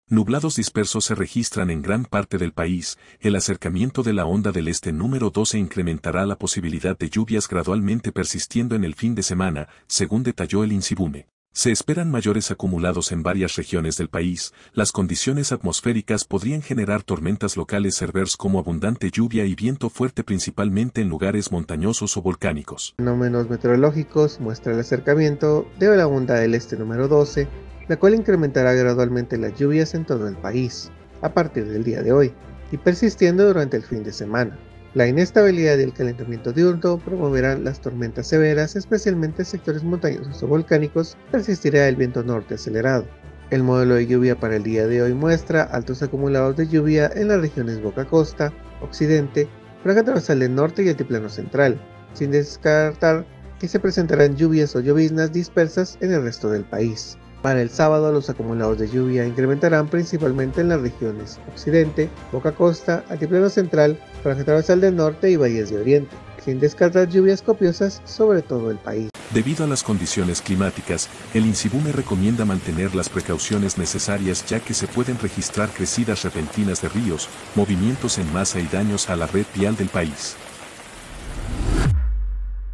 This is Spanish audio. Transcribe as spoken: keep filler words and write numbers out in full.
Nublados dispersos se registran en gran parte del país. El acercamiento de la onda del este número doce incrementará la posibilidad de lluvias gradualmente persistiendo en el fin de semana, según detalló el INSIBUME. Se esperan mayores acumulados en varias regiones del país. Las condiciones atmosféricas podrían generar tormentas locales severas como abundante lluvia y viento fuerte principalmente en lugares montañosos o volcánicos. Fenómenos meteorológicos muestra el acercamiento de la onda del este número doce, la cual incrementará gradualmente las lluvias en todo el país, a partir del día de hoy, y persistiendo durante el fin de semana. La inestabilidad y el calentamiento diurno promoverán las tormentas severas, especialmente en sectores montañosos o volcánicos. Persistirá el viento norte acelerado. El modelo de lluvia para el día de hoy muestra altos acumulados de lluvia en las regiones Boca Costa, Occidente, Franja Transversal del Norte y Altiplano Central, sin descartar que se presentarán lluvias o lloviznas dispersas en el resto del país. Para el sábado, los acumulados de lluvia incrementarán principalmente en las regiones Occidente, Boca Costa, Altiplano Central, Franja Transversal del Norte y Valles de Oriente, sin descartar lluvias copiosas sobre todo el país. Debido a las condiciones climáticas, el INSIBUME recomienda mantener las precauciones necesarias ya que se pueden registrar crecidas repentinas de ríos, movimientos en masa y daños a la red vial del país.